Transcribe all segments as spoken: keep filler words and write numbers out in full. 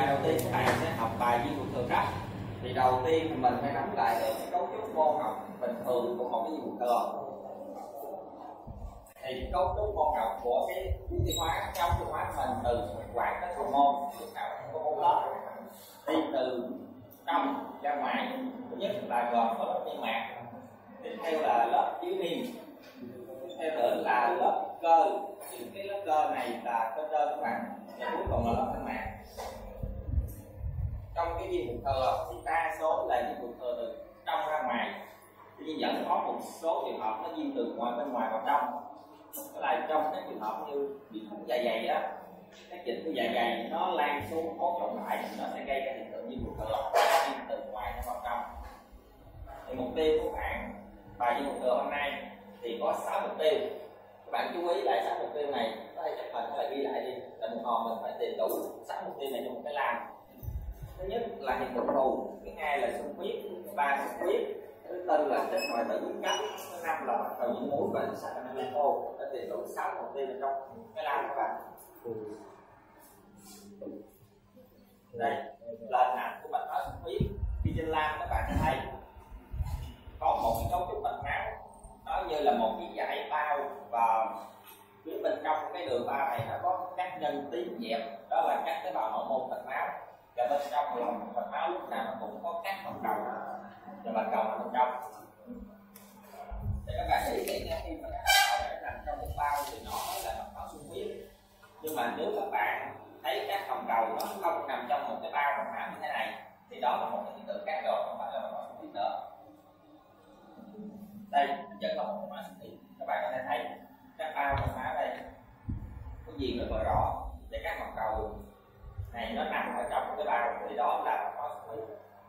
Bài đầu tiên các bạn sẽ học bài vi khuẩn thừa cấp. Thì đầu tiên thì mình phải nắm lại được cái cấu trúc môn học bình thường của một cái vi khuẩn thừa. Thì cấu trúc môn học của cái tiêu hóa, trong tiêu hóa mình từ quản đến hậu môn, lúc nào có môn lớp đi từ trong ra ngoài. Thứ nhất là gồm có lớp niêm mạc, tiếp theo là lớp dưới niêm, tiếp theo nữa là lớp cơ. Những cái lớp cơ này là cơ đơn các bạn, và cuối cùng là lớp thanh mạc. Trong cái vi khuẩn thừa thì đa số là vi khuẩn thừa từ trong ra ngoài, tuy nhiên vẫn có một số trường hợp nó di từ ngoài bên ngoài vào trong. Đó là trong các trường hợp như bị thủng dạ dày đó, các dịch của dạ dày nó lan xuống hố trọng lại, nó sẽ gây cái hiện tượng vi khuẩn thừa đi từ ngoài nó vào trong. Thì mục tiêu của bạn bài vi khuẩn thừa hôm nay thì có sáu mục tiêu. Các bạn chú ý lại sáu mục tiêu này, có thể chụp hình hay là ghi lại đi. Tại một hồi mình phải tìm đủ sáu mục tiêu này trong một cái làm. Thứ nhất là hiện tượng phù, thứ hai là xuất huyết, thứ ba là xuất huyết, thứ tư là chất hoại tử cung cấp, thứ năm là bắt đầu những muối và thứ sáu là lympho. Để tìm đủ sáu mục tiêu trong cái làm các bạn. Đây là hình ảnh của mạch máu xuất huyết. Khi trên lam các bạn sẽ thấy có một cái cấu trúc mạch máu, nó như là một cái dải bao, và phía bên trong cái đường bao này nó có các nhân tím dẹp, đó là các tế bào nội môn mạch máu. Và bên trong lòng mạch máu lúc nào nó cũng có các vòng cầu, và mạch cầu nằm bên trong. Để các bạn để ý kỹ nha, khi mà các tế bào nằm trong một bao thì nó mới là mạch máu xuất huyết. Nhưng mà nếu các bạn thấy các vòng cầu nó không nằm trong một cái bao mạch máu như thế này, thì đó là một cái hiện tượng khác rồi, không phải là mạch máu xuất huyết nữa. Đây vẫn có một mạch máu xuất huyết, các bạn có thể thấy các bao mạch máu đây có gì rất là rõ, để các vòng cầu này nó nằm ở trong cái bao, thì đó là mạch máu xuất huyết.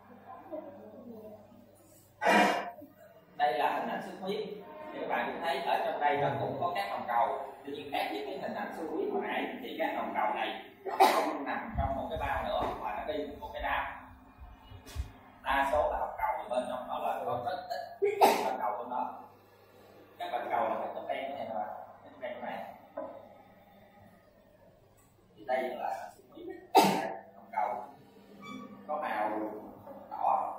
Đây là hình ảnh xuất huyết, thì các bạn cũng thấy ở trong đây nó cũng có các vòng cầu. Tuy nhiên khác với cái hình ảnh xuất huyết hồi nãy thì các vòng cầu này nó không nằm trong một cái bao nữa, mà nó đi một cái đám. Đa số là vòng cầu thì bên trong nó là có rất ít vòng cầu trong đó. Các vòng cầu là các tấm đen này là cái đen này. Thì đây là xuất huyết, vòng cầu có màu đỏ.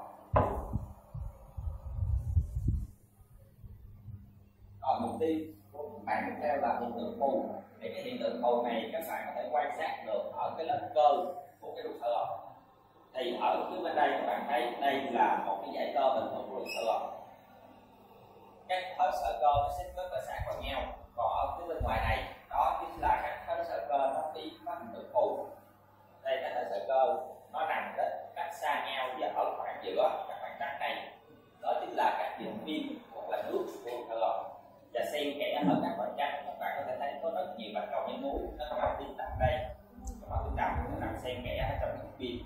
Rồi mục tiêu của bạn tiếp theo là hiện tượng phù. Thì cái hiện tượng phù này các bạn có thể quan sát được ở cái lớp cơ của cái ruột thừa. Thì ở phía bên đây các bạn thấy đây là một cái dải cơ bình thường của ruột thừa. Các thớ sợi cơ nó sẽ rất là sát vào nhau. Còn ở phía bên ngoài này đó chính là các thớ sợi cơ nó bị có hiện tượng phù. Đây các thớ sợi cơ nó nằm cách xa nhau và ở khoảng giữa các khoảng trắng này, đó chính là các dịch viêm hoặc là nước của ruột thừa. Và xen kẽ ở các khoảng trắng các bạn có thể thấy có rất nhiều bạch cầu nhân muối, nó có màu tím đậm đây, có màu tím đậm nó nằm xen kẽ ở trong dịch viêm.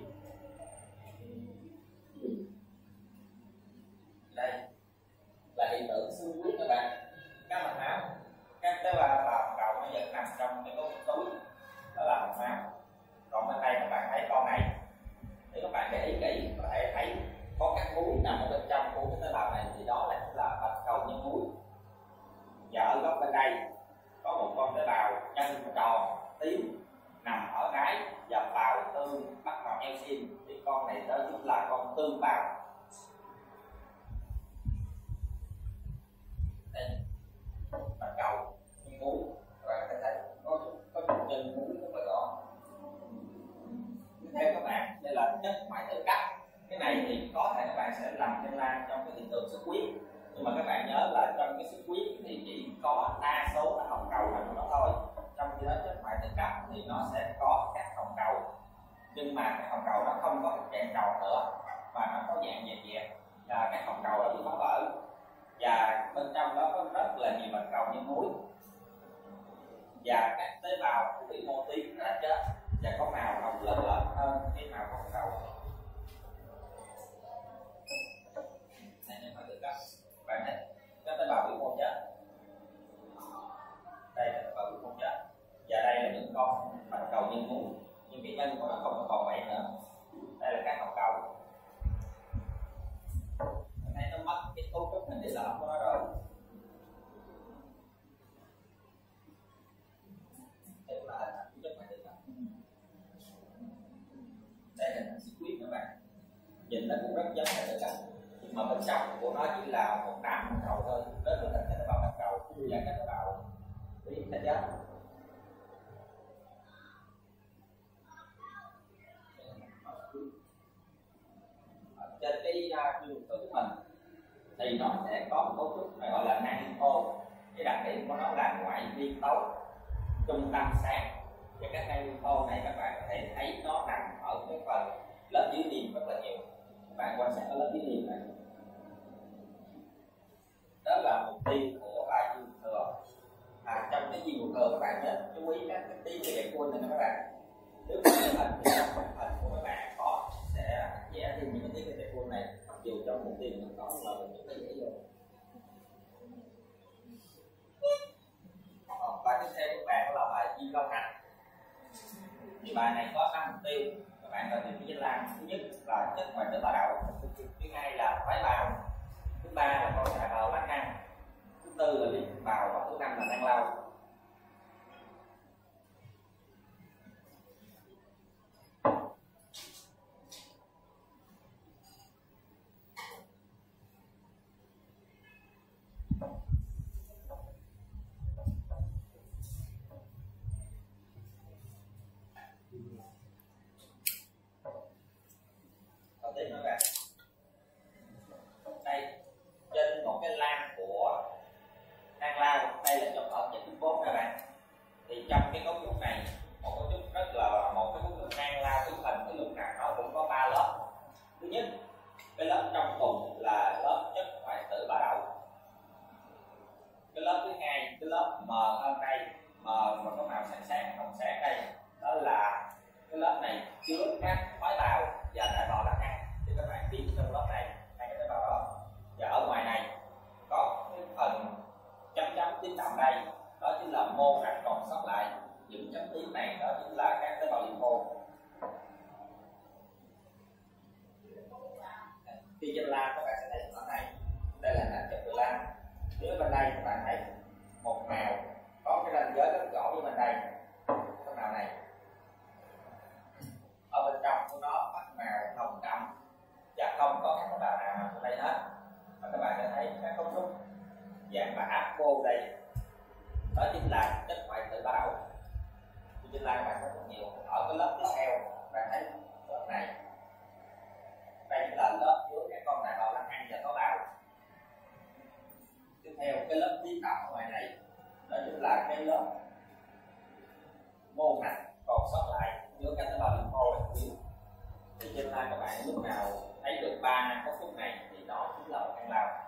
Đây là hiện tượng xương huyết các bạn. Các mạch máu, các tế bào và cầu nó vẫn nằm trong cái cấu trúc túi, đó là mạch máu. Còn bên đây các bạn thấy con này, thì các bạn để ý kỹ có thể thấy có các muối nằm ở bên trong của cái tế bào này, thì đó là là bạch cầu nhân muối. Và ở góc bên đây có một con tế bào chân tròn tím nằm ở đáy và bào tương bắt vào enzyme, thì con này đó chính là con tương bào. Đây bạch cầu nhân muối, các bạn có thể thấy có có một nhân muối rất là rõ. Tiếp theo các bạn, đây là chất hoại tử cấp. Cái này thì có thể các bạn sẽ làm trên lan trong cái hiện tượng xuất huyết. Nhưng mà các bạn nhớ là trong cái xuất huyết thì chỉ có đa số là hồng cầu nằm đó thôi. Trong khi đó chất hoại tử cấp thì nó sẽ có các hồng cầu, nhưng mà các hồng cầu nó không có dạng tròn nữa, mà nó có dạng dẹp dẹp, là các hồng cầu đã bị phá vỡ, và bên trong đó có rất là nhiều bạch cầu như muối, và các tế bào bị mô tím đã chết và có màu hồng lợn lợn hơn cái màu hồng cầu. Này là hoại tử cấp. Bạn thấy các tế bào bị mô chết, đây là tế bào bị mô chết, và đây là những con bạch cầu nhân muối, nhưng cái nhân của nó không còn vậy nữa. Đây là các hồng cầu. Bạn thấy nó mất cái cấu trúc hình địa lõm của nó rồi. Đây là chất hoại tử cấp. nhìn nó cũng rất giống hệ tử cung, nhưng mà bên trong của nó chỉ là một đám hạt cầu thôi, đó là các tế bào hạt cầu và các tế bào bị chết chết. Trên cái dương tử của mình thì nó sẽ có một cấu trúc gọi là nang lympho. Cái đặc điểm của nó là ngoại vi tấu, trung tâm sáng, và các nang lympho này các bạn có thể thấy nó nằm ở cái phần lớp dưới niêm rất là nhiều. Các bạn quan sát ở lớp dưới niêm này, đó là mục tiêu của bài dương thừa. À, trong cái viên thừa các bạn nhớ chú ý các cái tí cái đẹp này các bạn. Nếu mà cái hình thì trong hình của các bạn có sẽ vẽ thêm những cái tí cái đẹp này, mặc dù trong mục tiêu nó có là mình cũng dễ vô. Bài tiếp theo của bạn là bài di long hành. Thì bài này có năm mục tiêu, các bạn cần tìm cái danh lam. Thứ nhất là chất ngoài tế bào, thứ hai là phái bào, thứ ba là con đại bào lắc ăn, thứ tư là liên bào và thứ năm là nang lau. Đây, trên một cái lan của nang lau, đây là trong hợp chất thứ bốn các bạn. Thì trong cái cấu trúc này, một cấu trúc rất là một cái cấu trúc nang lau hình thành cái lúc nào nó cũng có ba lớp. Thứ nhất, cái lớp trong cùng là lớp chất hoại tử bào đậu. Cái lớp thứ hai, cái lớp mờ hơn đây, mờ mà có màu sáng sáng, hồng sáng đây, đó là cái lớp này chứa các khói bào và đại bào lắc ăn. Thì các bạn biết trong lớp này hai cái tế bào đó. Và ở ngoài này có cái phần chấm chấm tím đậm đây, đó chính là mô rãnh còn sót lại. Những chấm tím này đó chính là các tế bào lympho. Khi trên lan các bạn sẽ thấy ở này, đây là nền chất từ lan. Phía bên đây các bạn thấy một màu có cái ranh giới rất rõ với bên đây, cái màu này. Ở bên trong của nó bắt màu hồng đậm và không có các tế bào nào nằm ở đây hết. Và các bạn sẽ thấy các cấu trúc dạng là áp vô đây, đó chính là chất hoại tử bào đậu. Thì trên lan các bạn thấy rất nhiều. Ở cái lớp tiếp theo bạn thấy lớp này, đây là lớp chứa các con đại bào lắc ăn và có bào. Tiếp theo cái lớp tím đậm ở ngoài này, đó chính là cái lớp mô rãnh còn sót lại giữa các tế bào lympho và tuyến. Thì trên lan các bạn lúc nào thấy được ba cấu trúc này thì nó chính là một nang lau.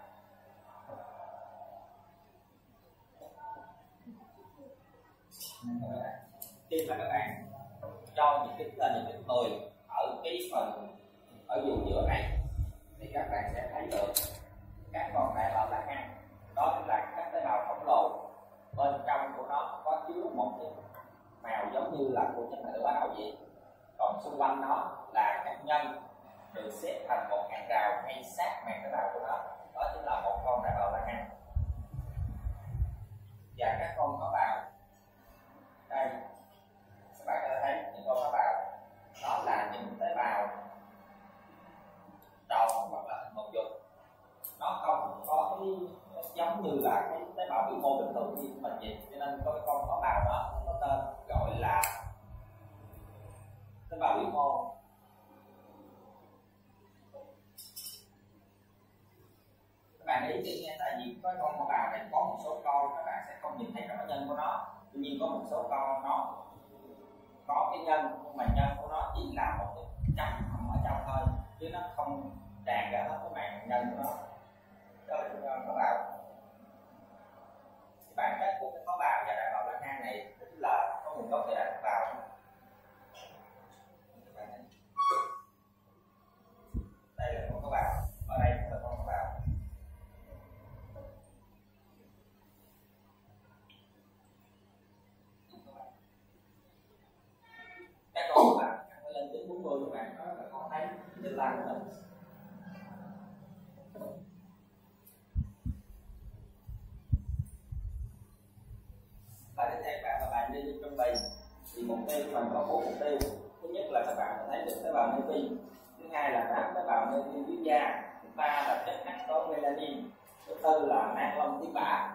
Khi mà các bạn cho những cái lên những cái người ở cái phần ở vùng giữa này thì các bạn sẽ thấy được các con đại bào lắc ăn, đó chính là các tế bào khổng lồ. Bên trong của nó có chứa một cái màu giống như là của chất hoại tử bào đậu vậy, còn xung quanh nó là các nhân được xếp thành một hàng rào ngay sát màng tế bào của nó, đó chính là một con đại bào lắc ăn. Và các con có bào đây, các bạn có thể thấy những con có bào đó là những tế bào tròn hoặc là một dục. Nó không có cái giống như là cái tế bào vĩ mô bình thường như mình vậy, cho nên có cái con có bào đó có tên gọi là tế bào vĩ mô. Các bạn để ý nghe, tại vì có con có bào này có một số con các bạn sẽ không nhìn thấy rõ nhân của nó, tuy nhiên có một số con nó có cái nhân, nhưng mà nhân của nó chỉ là một cái chấm ở trong thôi, chứ nó không tràn ra hết cái màng nhân của nó. Đó là cái có bào. Bản chất của cái có bào và đại bào lắc ăn này tức là có nguồn gốc từ đại bào. Đây là con có bào, ở đây cũng là con có bào. Các con của bạn phải lên đến bốn mươi các bạn, đó là con thấy trên lan của mình. Bài tiếp theo bạn là bài đi trong bì. Thì mục tiêu của mình có bốn mục tiêu. Thứ nhất là các bạn thấy được tế bào neutrophil, thứ thứ hai là nám tế bào neuron dưới da, thứ ba là chất hắc tố melanin, thứ tư là nang lông tuyến bã.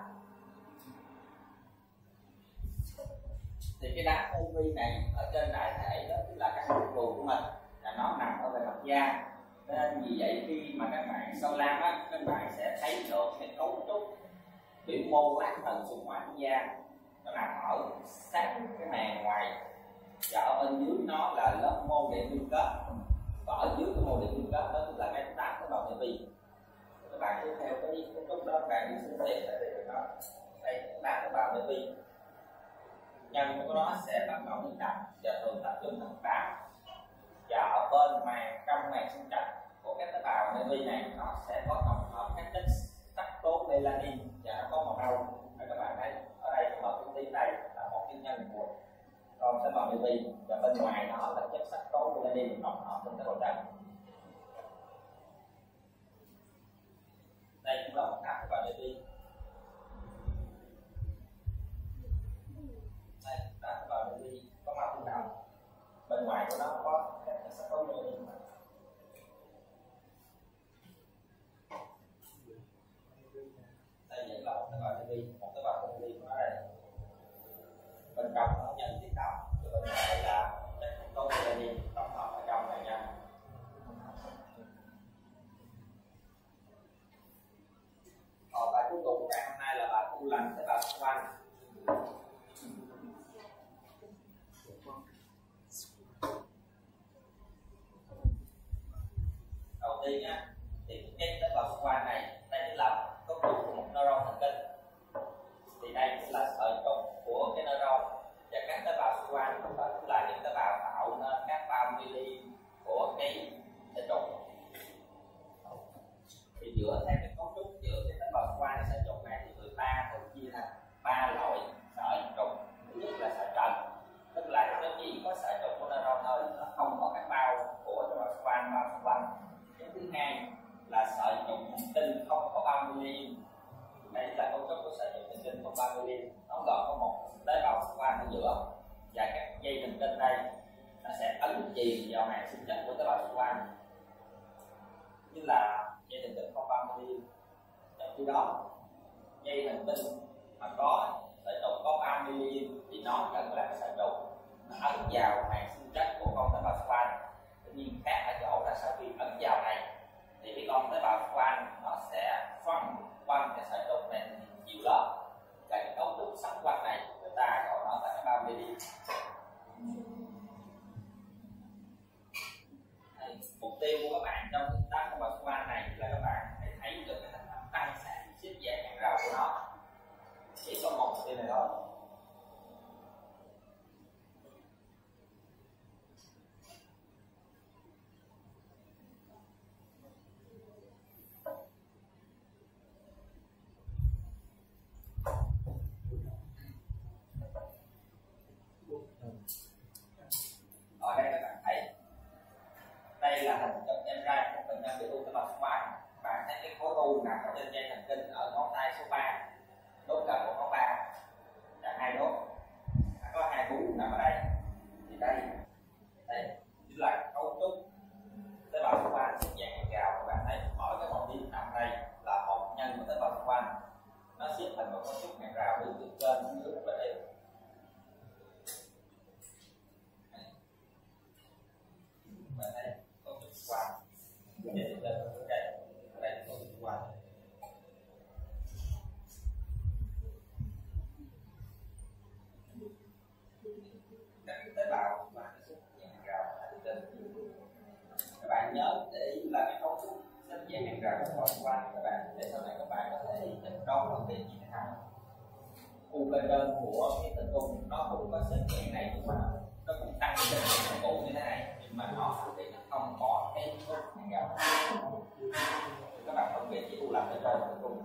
Thì cái đám u vê này ở trên đại thể đó tức là các mạch ruột của mình là nó nằm ở bề mặt da, nên vì vậy khi mà các bạn soi lam á, các bạn sẽ thấy được cái cấu trúc biểu mô lát thần xung quanh của da nó nằm ở sát cái màng ngoài, và ở bên dưới nó là lớp mô điện liên kết, và ở dưới cái mô điện liên kết đó tức là cái đám tế bào neuron. Các bạn cứ theo cái cấu trúc đó, các bạn đi xuống đây để được đó. Đây đám tế bào neuron nhân của nó sẽ bắt đầu biến động và thường tập trung thành đám, và ở bên màng trong màng sinh trạch của các tế bào neuron này nó sẽ có tổng hợp các chất sắc tố melanin và nó có màu nâu. Các bạn thấy ở đây một cái tí đây là một cái nhân của con tế bào neuron, và bên ngoài nó là chất sắc tố melanin tổng hợp trong tế bào trắng. Đây cũng là một đám tế bào neuron. Đây đám tế bào neuron có màu tím đậm, bên ngoài của nó có các chất sắc tố melanin. Đây vẫn là một tế bào neuron, một tế bào neuron ở đây. Bên trong nó nhân tiết động, và bên ngoài là chất hắc tố melanin tổng hợp ở trong này nha. Còn bài cuối cùng của ngày hôm nay là bài u lành tế bào xung quanh. Đầu tiên á, thì cái tế bào xung quanh này đây là cấu trúc của một neuron thần kinh. Thì đây là sợi trục của cái neuron, và các tế bào xung quanh đó là những tế bào tạo nên các boundary của cái sợi trục. Thì dựa theo cái cấu trúc giữa cái tế bào xung quanh cái sợi trục này thì người ta thường chia thành ba loại sợi trục. Thứ nhất là sợi trần, tức là nó chỉ có sợi trục của neuron thôi, nó không có các bao của tế bào xung quanh bao xung quanh. Cái thứ hai là sợi trục thần kinh không có boundary. Đây là cấu trúc của sợi trục thần kinh không boundary, nó gồm có một tế bào xung quanh ở giữa, và các dây thần kinh đây nó sẽ ấn chìm vào màng sinh chất của tế bào xung quanh, như là dây thần kinh không boundary. Trong khi đó dây thần kinh mà có sợi trục có boundary thì nó cần là cái sợi trục nó ấn vào màng sinh chất của con tế bào xung quanh. Tuy nhiên khác ở chỗ là sau khi ấn vào này thì cái con tế bào xung quanh nó sẽ phân quanh cái sợi trục này nhiều lớp, và cái cấu trúc xoắn quanh này người ta gọi nó là cái boundary. Mục tiêu của các bạn trong đám tế bào xung quanh này là các bạn hãy thấy được cái thành phần tăng sản xếp dạng hàng rào của nó. Chỉ có một mục tiêu này thôi. Ở đây các bạn thấy đây là hình chụp em ra một bệnh nhân bị u tế bào xung quanh. Bạn thấy cái khối u nằm ở trên dây thần kinh ở ngón tay số ba, đốt gần của ngón ba là hai đốt, có hai bú nằm ở đây. Thì đây đây chính là cấu trúc tế bào xung quanh xếp dạng hàng rào. Các bạn thấy mỗi cái một điểm nằm đây là một nhân của tế bào xung quanh, nó xếp thành một cấu trúc hàng rào đi từ trên xuống dưới và đều. Bạn thấy cấu trúc xung quanh để từ lên xuống đây, ở đây là cấu trúc xung quanh. Các tế bào mà nó xếp dạng hàng rào ở trên. Các bạn nhớ để ý là cái cấu trúc xếp dạng hàng rào của xung quanh các bạn, để sau này các bạn có thể chẩn đoán vấn đề như thế nào. U cơ đơn của cái tử cung nó cũng có xếp dạng này, nhưng mà nó cũng tăng trên cái cụ như thế này, nhưng mà nó thì nó không có cái cấu trúc hàng rào. Các bạn phân biệt chỉ u lành cơ đơn tử cung.